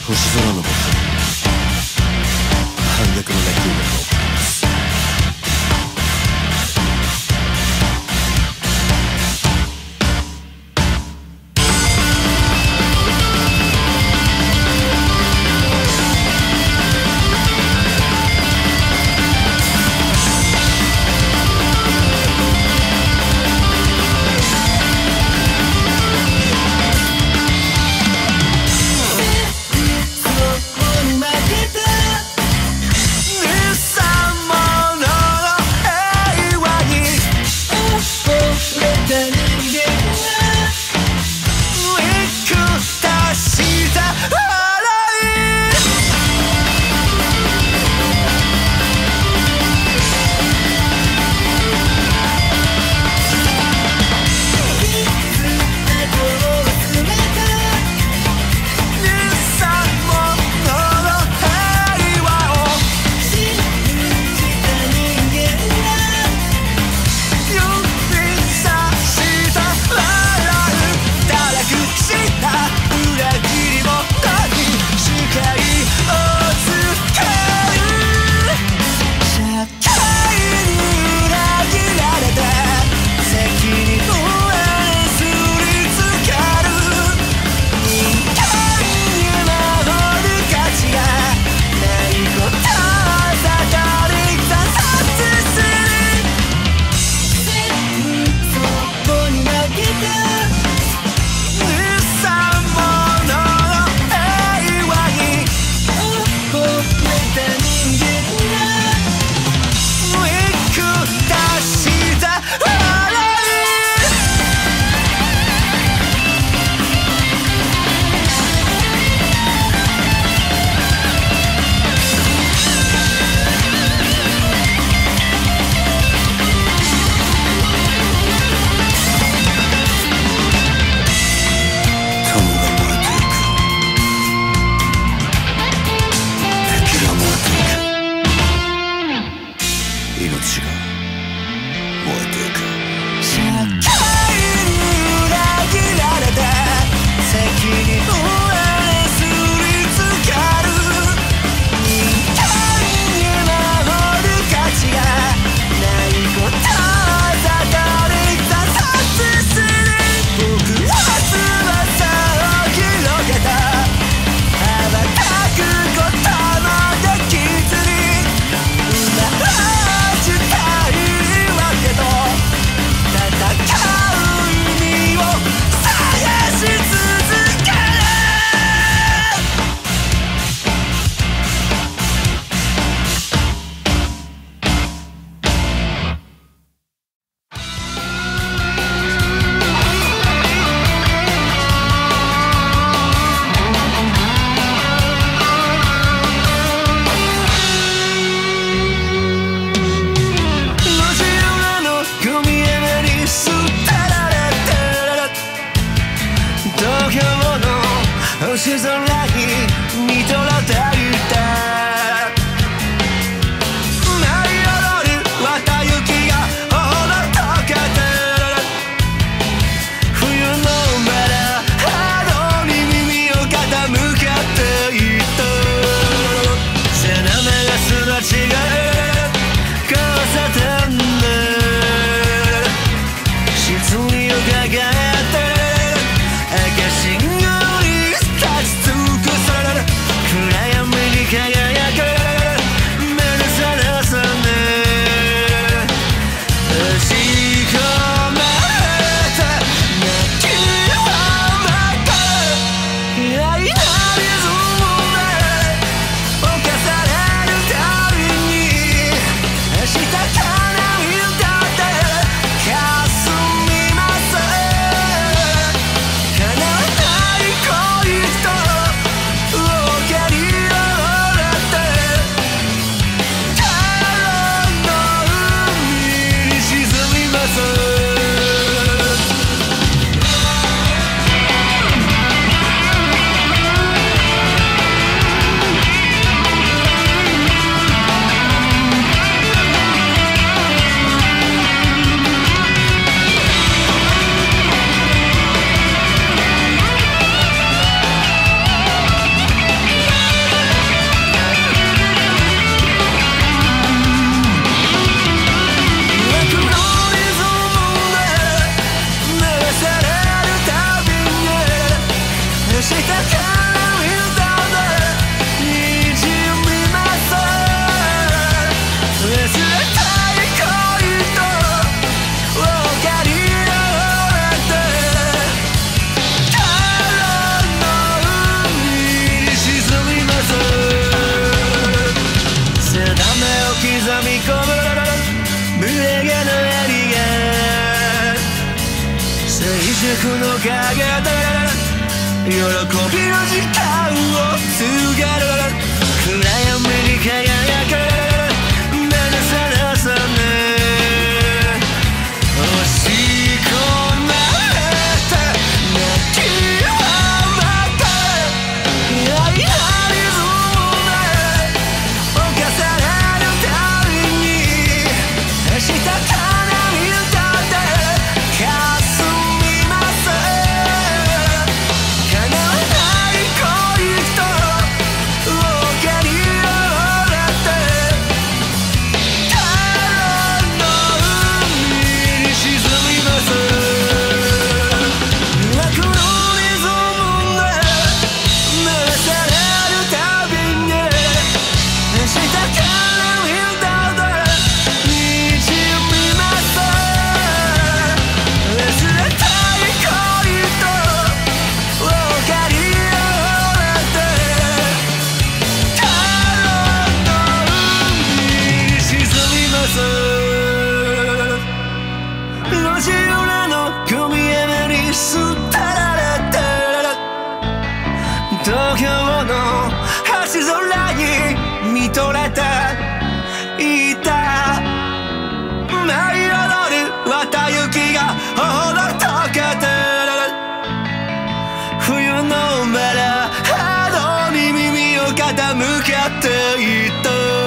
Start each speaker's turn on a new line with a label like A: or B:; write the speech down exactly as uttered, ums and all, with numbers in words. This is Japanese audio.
A: 星空の僕反逆の泣き音を星空に見とらたいた舞い踊る綿雪が頬の溶けて冬のまだ春に耳を傾けていた背中がすれ違う交差点で失意を抱えて赤信号に立ち尽くされる暗闇に消この影で喜びの時間を告げる暗闇に輝く目が覚らさね押し込まれて泣きわまって愛なリズムで犯されるたびにしたから見たって霞みます叶わない恋と狼に追われて太陽の海に沈みます悪のリズムで流されるたびにしたから見たってにじみます忘れたい恋と狼に追われて太陽の海に沈みます路地裏のゴミ山に捨てられて東京の星空に見とれていた舞い踊る綿雪が頬の溶けて冬のバラハードに耳を傾けていた